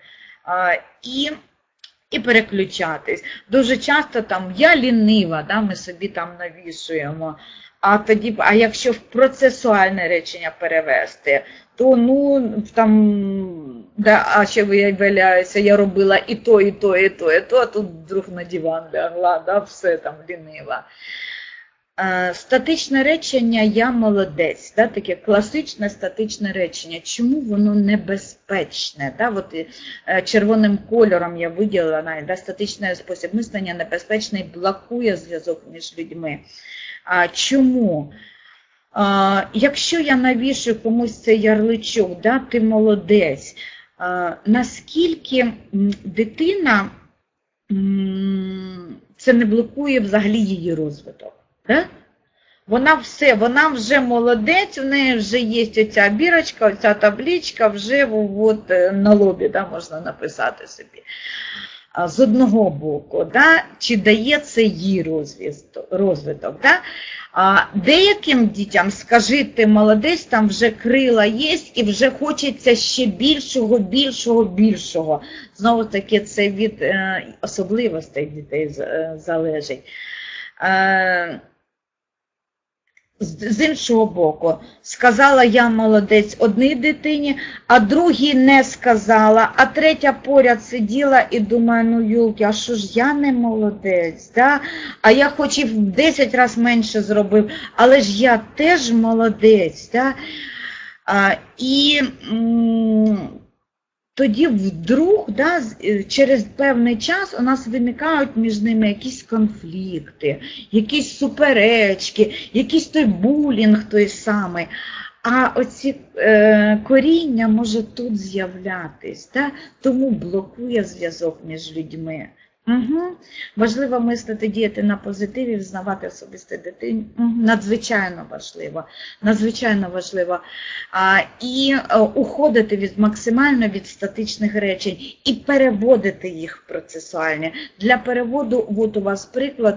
І переключатись. Дуже часто там «я лінива», ми собі там навішуємо. А якщо в процесуальне речення перевести, то там Да, а ще виявляється, я робила і то, і то, і то, і то, а тут вдруг на диван лягла, да, все там лінива. Статичне речення «я молодець», да, таке класичне статичне речення. Чому воно небезпечне? Да? От, червоним кольором я виділила навіть, да, статичний спосіб мислення небезпечний, блокує зв'язок між людьми. Чому? Якщо я навішую комусь цей ярличок, да, ти молодець, наскільки дитина, це не блокує взагалі її розвиток? Да? Вона вже молодець, у неї вже є оця бірочка, оця табличка, вже от, на лобі, да, можна написати собі. З одного боку, да, чи дає це їй розвиток. Да? Деяким дітям, скажи, ти молодець, там вже крила є і вже хочеться ще більшого. Знову таки, це від особливостей дітей залежить. З іншого боку, сказала я молодець одній дитині, а другій не сказала, а третя поряд сиділа і думає, ну юлки, а що ж я не молодець, да? А я хоч і в 10 разів менше зробив, але ж я теж молодець. Да? Тоді вдруг, да, через певний час у нас виникають між ними якісь конфлікти, якісь суперечки, якийсь той булінг той самий. А оці коріння може тут з'являтись, да? Тому блокує зв'язок між людьми. Угу. Важливо мислити, діяти на позитиві, взнавати особисте дитину. Надзвичайно важливо. Надзвичайно важливо. І уходити максимально від статичних речень і переводити їх в процесуальні. Для переводу, от у вас приклад,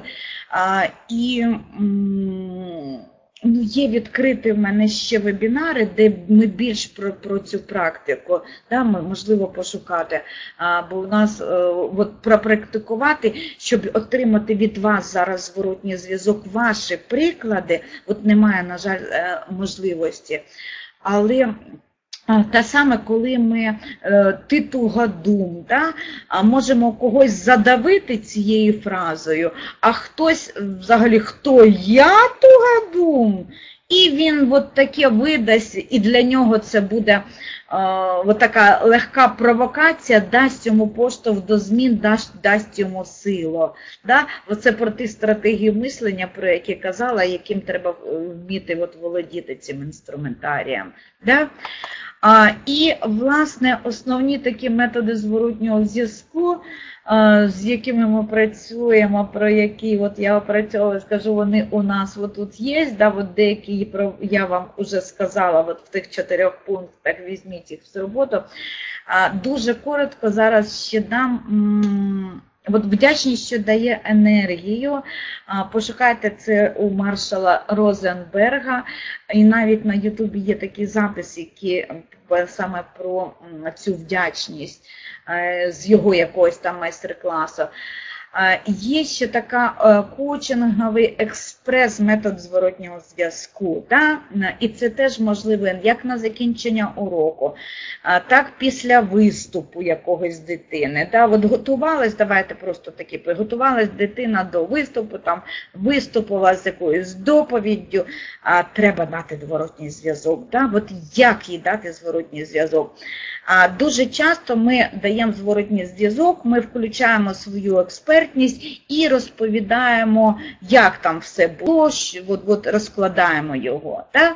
є відкриті в мене ще вебінари, де ми більш про цю практику, да, можливо пошукати, бо у нас от, пропрактикувати, щоб отримати від вас зараз зворотній зв'язок, ваші приклади, от немає, на жаль, можливості, але те саме, коли ми ти тугодум, да? Можемо когось задавити цією фразою, а хтось взагалі, хто я тугодум? І він от таке видасть, і для нього це буде от така легка провокація, дасть йому поштовх до змін, дасть йому силу. Да? Оце про ті стратегії мислення, про які казала, яким треба вміти от володіти цим інструментарієм. Да? І, власне, основні такі методи зворотнього зв'язку, з якими ми працюємо, про які от я опрацьовую, скажу, вони у нас от тут є, да, от деякі я вам вже сказала от в тих 4 пунктах, візьміть їх в роботу. Дуже коротко зараз ще дам. От вдячність, що дає енергію, пошукайте це у Маршала Розенберга, і навіть на Ютубі є такі записи, які саме про цю вдячність з його якогось там майстер-класу. Є ще така коучинговий експрес-метод зворотнього зв'язку. Да? І це теж можливо як на закінчення уроку, так після виступу якогось дитини. Да? От готувалась, давайте просто таки, готувалась дитина до виступу, там виступила з якоюсь доповіддю, треба дати зворотній зв'язок. Да? От як їй дати зворотній зв'язок? Дуже часто ми даємо зворотній зв'язок, ми включаємо свою експертність і розповідаємо, як там все було, от розкладаємо його. Так?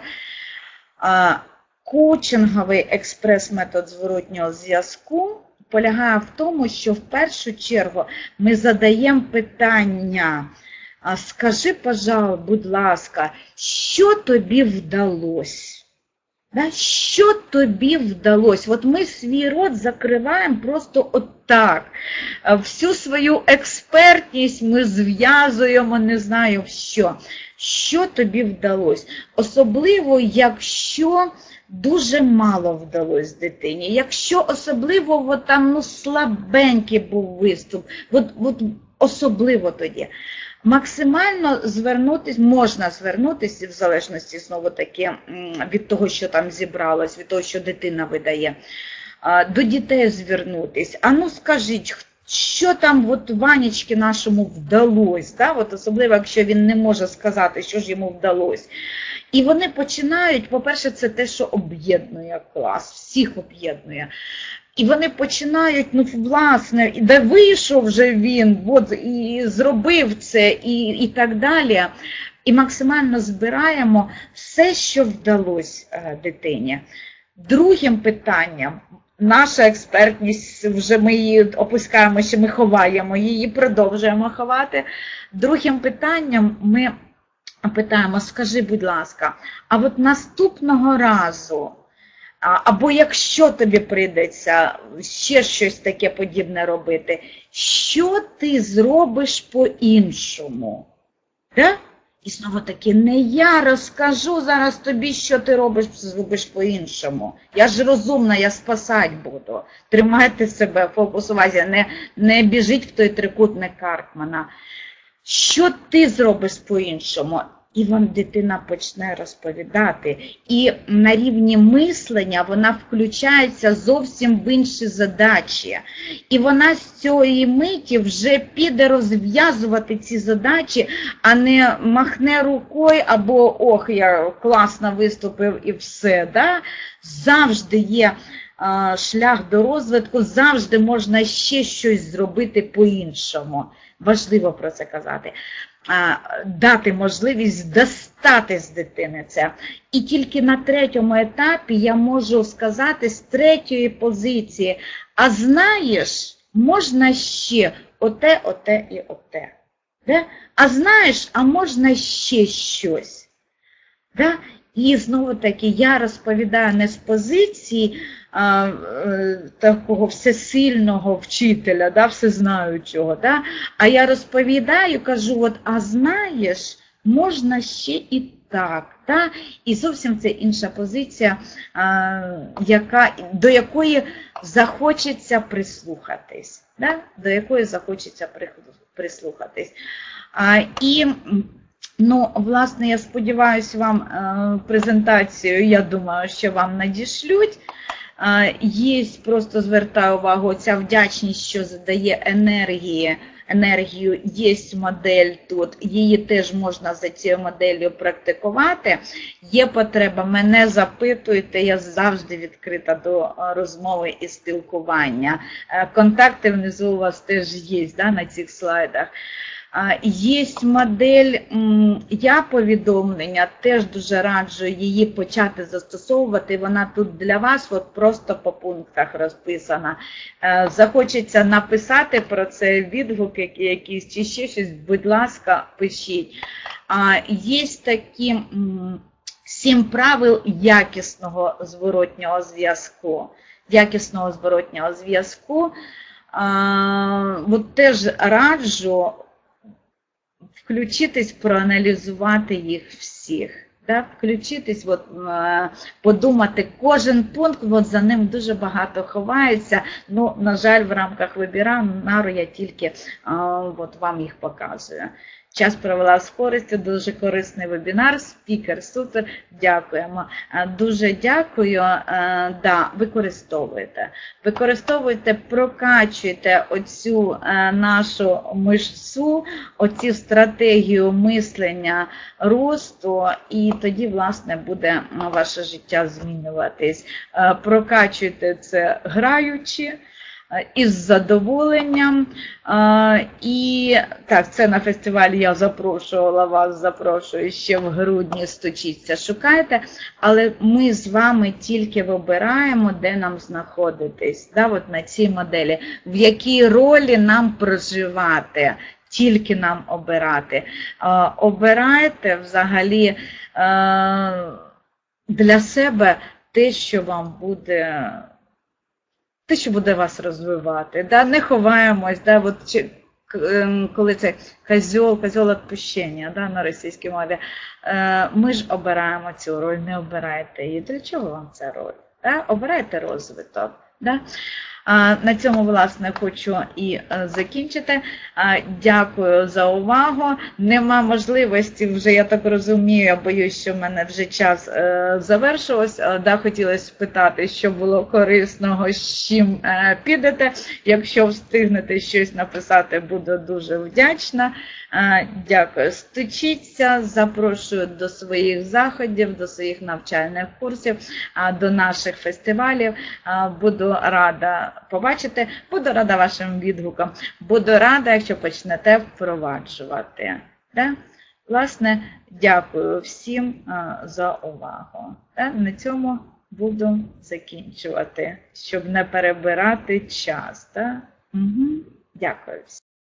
Коучинговий експрес-метод зворотнього зв'язку полягає в тому, що в першу чергу ми задаємо питання: скажи, будь ласка, що тобі вдалося? Да? Що тобі вдалося? От ми свій рот закриваємо просто отак. Всю свою експертність ми зв'язуємо, не знаю в що. Що тобі вдалося? Особливо, якщо дуже мало вдалося дитині. Якщо особливо от там, слабенький був виступ, от особливо тоді. Максимально можна звернутися, в залежності, знову таки, від того, що там зібралось, від того, що дитина видає, до дітей звернутись. А ну скажіть, що там от Ванечки нашому вдалося, да? От особливо, якщо він не може сказати, що ж йому вдалося. І вони починають, по-перше, це те, що об'єднує клас, всіх об'єднує. І вони починають, ну, власне, де вийшов вже він, от, і зробив це, і так далі. І максимально збираємо все, що вдалося дитині. Другим питанням, наша експертність, вже ми її опускаємо, що ми ховаємо її, продовжуємо ховати. Другим питанням ми питаємо, скажи, будь ласка, а от наступного разу, або якщо тобі прийдеться ще щось таке подібне робити, що ти зробиш по-іншому? Да? І знову таки, не я розкажу зараз тобі, що ти зробиш по-іншому. Я ж розумна, я спасати буду. Тримайте себе, фокус увазі, не біжіть в той трикутник Карпмана. Що ти зробиш по-іншому? І вам дитина почне розповідати. І на рівні мислення вона включається зовсім в інші задачі. І вона з цієї миті вже піде розв'язувати ці задачі, а не махне рукою або «ох, я класно виступив» і все. Да? Завжди є шлях до розвитку, завжди можна ще щось зробити по-іншому. Важливо про це казати. Дати можливість достати з дитини це. І тільки на третьому етапі я можу сказати з третьої позиції, а знаєш, можна ще оте, оте і оте. Да? А знаєш, а можна ще щось. Да? І знову таки я розповідаю не з позиції такого всесильного вчителя, да, всезнаючого, да, а я розповідаю, кажу, от, а знаєш, можна ще і так. Да? І зовсім це інша позиція, до якої захочеться прислухатись. Да? До якої захочеться прислухатись. І ну, власне, я сподіваюся, вам презентацію, я думаю, що вам надішлють. Є, просто звертаю увагу, ця вдячність, що задає енергію, є модель тут, її теж можна за цією моделлю практикувати. Є потреба, мене запитуйте, я завжди відкрита до розмови і спілкування. Контакти внизу у вас теж є, да, на цих слайдах. Є модель я-повідомлення, теж дуже раджу її почати застосовувати, вона тут для вас от просто по пунктах розписана. Захочеться написати про це відгук якийсь чи ще щось, будь ласка, пишіть. Є такі 7 правил якісного зворотнього зв'язку. Якісного зворотнього зв'язку. От теж раджу включитись, проаналізувати їх всіх. Да? Включитись, от, подумати кожен пункт, от за ним дуже багато ховається. Ну, на жаль, в рамках вебінару я тільки от вам їх показую. Час провела з користю, дуже корисний вебінар, спікер, супер, дякуємо. Дуже дякую, да, використовуйте, прокачуйте оцю нашу мишцю, оцю стратегію мислення росту, і тоді, власне, буде ваше життя змінюватись. Прокачуйте це граючи, із задоволенням. І так, це на фестивалі я запрошувала вас, запрошую ще в грудні, стучіться, шукайте, але ми з вами тільки вибираємо, де нам знаходитись, да, от на цій моделі, в якій ролі нам проживати, тільки нам обирати. Обирайте взагалі для себе те, що вам буде, те, що буде вас розвивати, да? Не ховаємось, да? От, коли це козьол відпущення, да? На російській мові, ми ж обираємо цю роль, не обирайте її. Для чого вам ця роль? Да? Обирайте розвиток. Да? На цьому, власне, хочу і закінчити. Дякую за увагу. Нема можливості вже, я так розумію, я боюсь, що в мене вже час завершився. Хотілося спитати, що було корисного, з чим підете. Якщо встигнете щось написати, буду дуже вдячна. Дякую. Стучіться, запрошую до своїх заходів, до своїх навчальних курсів, до наших фестивалів. Буду рада побачити, буду рада вашим відгукам, буду рада, якщо почнете впроваджувати. Власне, дякую всім за увагу. На цьому буду закінчувати, щоб не перебирати час. Дякую всім.